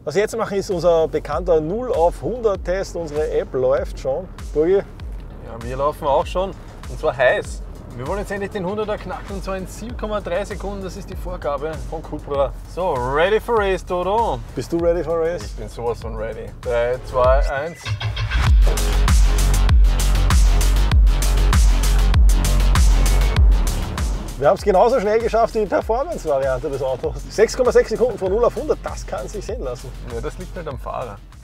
Was wir jetzt machen, ist unser bekannter 0 auf 100 Test. Unsere App läuft schon. Burgi? Ja, wir laufen auch schon und zwar heiß. Wir wollen jetzt endlich den 100er knacken und zwar in 7,3 Sekunden. Das ist die Vorgabe von Cupra. So, ready for race, Dodo? Bist du ready for race? Ich bin sowas von ready. 3, 2, 1. Wir haben es genauso schnell geschafft wie die Performance-Variante des Autos. 6,6 Sekunden von 0 auf 100, das kann sich sehen lassen. Ja, das liegt nicht am Fahrer.